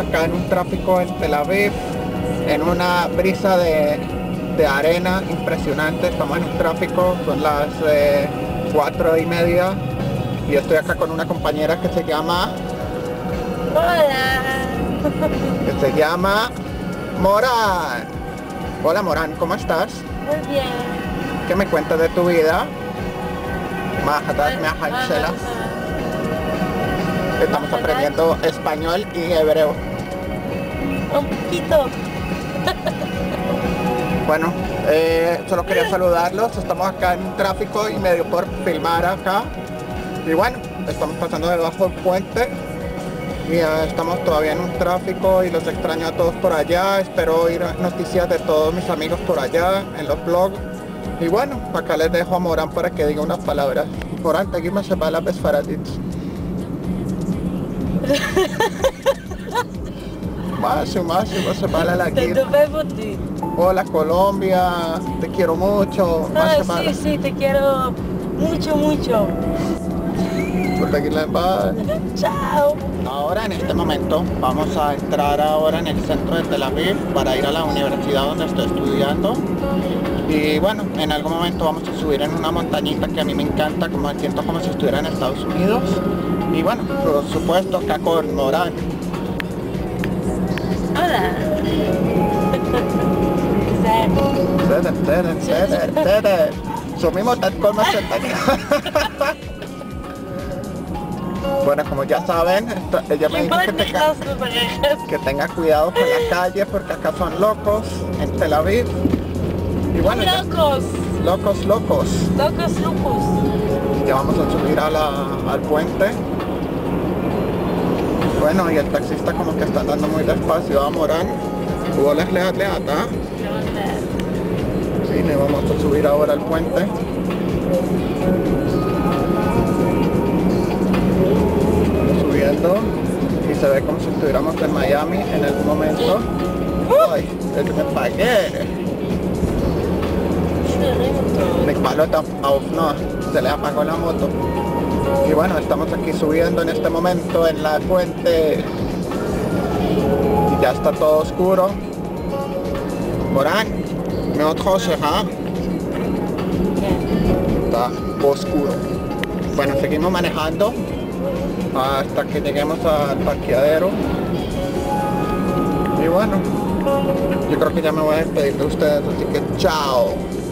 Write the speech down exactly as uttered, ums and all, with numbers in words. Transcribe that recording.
acá en un tráfico en Tel Aviv, en una brisa de, de arena impresionante. Estamos en un tráfico, son las eh, cuatro y media y estoy acá con una compañera que se llama... Hola. que se llama Morán. Hola Morán, ¿cómo estás? Muy bien. ¿Qué me cuentas de tu vida? Mahadas, Mahadshelas. Estamos aprendiendo español y hebreo. Un poquito. Bueno, eh, solo quería saludarlos. Estamos acá en un tráfico y medio por filmar acá. Y bueno, estamos pasando debajo del puente. Y uh, estamos todavía en un tráfico y los extraño a todos por allá. Espero oír noticias de todos mis amigos por allá en los blogs. Y bueno, acá les dejo a Morán para que diga unas palabras. Morán, te guimos a la besfaradit. Más, más, más, más, la Te tuve por ti. Hola Colombia, te quiero mucho. Ah, sí, sí, te quiero mucho, mucho. Chao. Ahora en este momento vamos a entrar ahora en el centro de Tel Aviv para ir a la universidad donde estoy estudiando. Y bueno, en algún momento vamos a subir en una montañita que a mí me encanta, como siento como si estuviera en Estados Unidos. Y bueno, por supuesto acá con Morán. Hola. Ceder, ceder, ceder, ceder. Sumimos tal como se tenía. Bueno, como ya saben, esto, ella me dijo que tenga, que tenga cuidado con la calle porque acá son locos en Tel Aviv. Y bueno, locos. Ya, locos, locos. Locos, locos. Ya vamos a subir a la, al puente. Bueno, y el taxista como que está andando muy despacio a Morán. ¿Hubo les leat leat, ah? Sí, nos vamos a subir ahora al puente. Subiendo y se ve como si estuviéramos en Miami en algún momento. Ay, es que me pagué. Mi palota no, se le apagó la moto. Y bueno, estamos aquí subiendo en este momento en la puente. Y ya está todo oscuro. Morán, me otro ¿ah? Está oscuro. Bueno, seguimos manejando hasta que lleguemos al parqueadero. Y bueno, yo creo que ya me voy a despedir de ustedes, así que chao.